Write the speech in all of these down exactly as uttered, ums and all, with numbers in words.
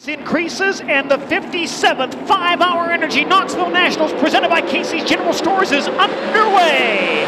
Increases, and the fifty-seventh five-hour Energy Knoxville Nationals presented by Casey's General Stores is underway.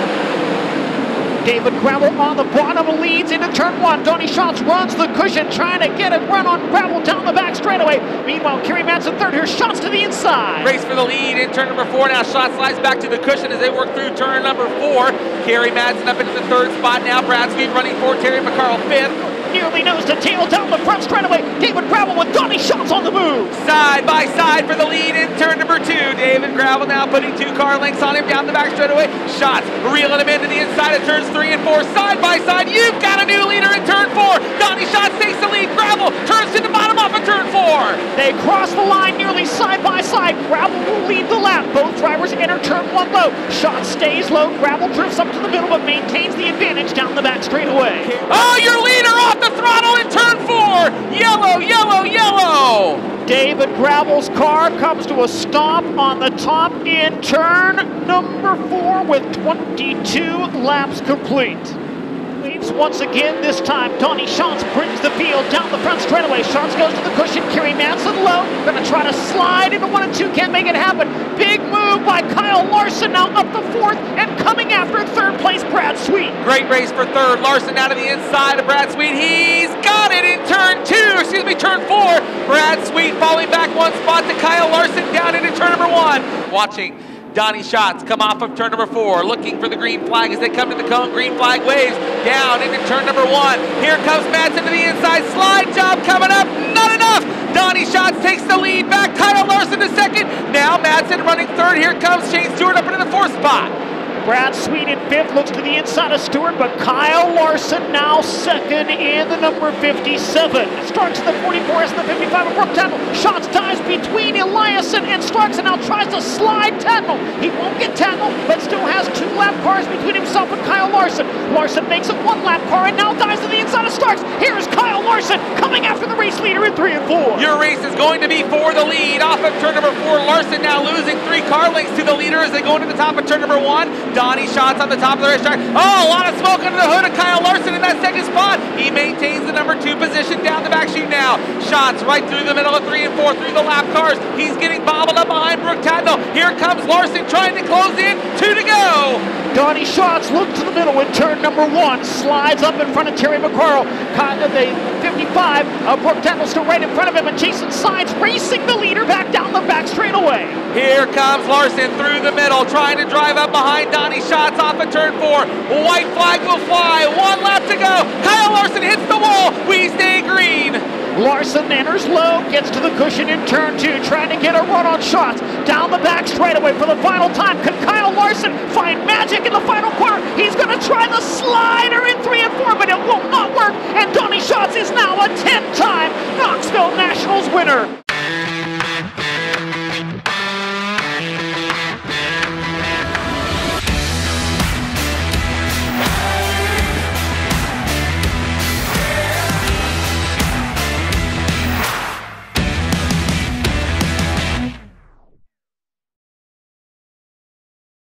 David Gravel on the bottom leads into turn one. Donnie Schatz runs the cushion, trying to get a run on Gravel down the back straightaway. Meanwhile, Kerry Madsen third here, Schatz to the inside. Race for the lead in turn number four. Now Schatz slides back to the cushion as they work through turn number four. Kerry Madsen up into the third spot now. Brad Sweet running for Terry McCarl fifth. Nearly nose to tail down the front straightaway. David Gravel with Donnie Schatz on the move. Side by side for the lead in turn number two. David Gravel now putting two car lengths on him down the back straightaway. Schatz reeling him into the inside of turns three and four. Side by side, you've got a new leader in turn four. Donnie Schatz takes the lead. Gravel turns to the bottom off of turn four. They cross the line nearly side by side. Gravel will lead the lap. Both drivers enter turn one low. Schatz stays low. Gravel drifts up to the middle but maintains the advantage down the back straightaway. Oh, your leader off the throttle in turn four. Yellow, yellow, yellow. David Gravel's car comes to a stop on the top in turn number four with twenty-two laps complete. Waves once again, this time Donnie Schatz brings the field down the front straightaway. Schatz goes to the cushion, Kerry Madsen low, gonna try to slide into one and two, can't make it happen. Big move by Kyle Larson, now up the fourth and coming after third place Brad Sweet. Great race for third. Larson out of the inside of Brad Sweet. He's got it in turn two, excuse me, turn four. Brad Sweet falling back one spot to Kyle Larson down into turn number one. Watching Donnie Schatz come off of turn number four, looking for the green flag as they come to the cone. Green flag waves down into turn number one. Here comes Madsen to the inside. Slide job coming up, not enough. Donnie Schatz takes the lead back. Kyle Larson to second. Now Madsen running third. Here comes Shane Stewart up into the fourth spot. Brad Sweet in fifth, looks to the inside of Stewart, but Kyle Larson now second in the number fifty-seven. Starks in the forty-four, S in the fifty-five of Brooke Tatnall. Schatz dives between Eliasson and Starks and now tries to slide Tatnall. He won't get Tatnall, but still has two lap cars between himself and Kyle Larson. Larson makes a one lap car and now dives to the inside of Starks. Here's Kyle Larson coming after the race leader in three and four. Your race is going to be for the lead. Off of turn number four, Larson now losing three car lengths to the leader as they go into the top of turn number one. Donnie Schatz on the top of the racetrack. Oh, a lot of smoke under the hood of Kyle Larson in that second spot. He maintains the number two position down the back chute now. Schatz right through the middle of three and four, through the lap cars. He's getting bobbled up behind Brooke Tatnall. Here comes Larson trying to close in. Two to go. Donnie Schatz looks to the middle in turn number one, slides up in front of Terry McCarl. The fifty-five, uh, Brooke Tatnall still right in front of him, and Jason Sides racing the leader back down the back straightaway. Here comes Larson through the middle, trying to drive up behind Donnie Schatz off of turn four. White flag will fly. One lap to go. Kyle Larson hits the wall. We stay green. Larson enters low, gets to the cushion in turn two, trying to get a run on Schatz. Down the back straightaway for the final time. Can Kyle Larson find magic in the final corner? He's going to try the slider in three and four, but it will not work. And Donnie Schatz is now a ten-time Knoxville Nationals winner.